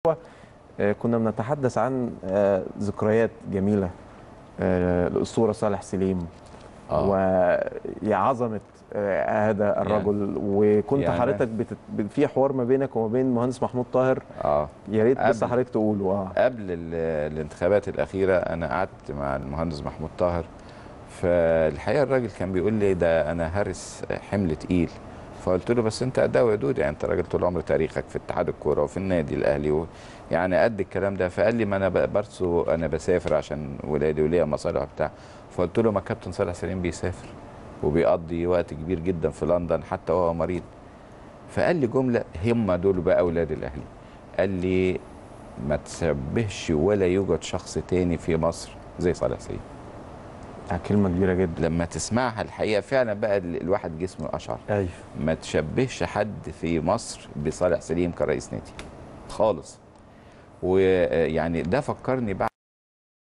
كنا بنتحدث عن ذكريات جميلة، الأسطورة صالح سليم وعظمة هذا الرجل. وكنت يعني حضرتك في حوار ما بينك وما بين المهندس محمود طاهر. يا ريت بس حضرتك تقوله. قبل الانتخابات الأخيرة أنا قعدت مع المهندس محمود طاهر، فالحقيقة الراجل كان بيقول لي ده أنا هرس حمل تقيل. فقلت له بس انت اداء ودود، يعني انت راجل طول عمر تاريخك في اتحاد الكوره وفي النادي الاهلي يعني قد الكلام ده. فقال لي ما انا برضه انا بسافر عشان ولادي وليا مصالح بتاع. فقلت له ما كابتن صالح سليم بيسافر وبيقضي وقت كبير جدا في لندن حتى وهو مريض. فقال لي جمله هم دول بقى اولاد الاهلي، قال لي ما تشبهش ولا يوجد شخص تاني في مصر زي صالح سليم. كلمة كبيرة جدا لما تسمعها الحقيقة فعلا بقى الواحد جسمه أشعر. أيوه. ما تشبهش حد في مصر بصالح سليم كرئيس نادي خالص. ويعني ده فكرني بعد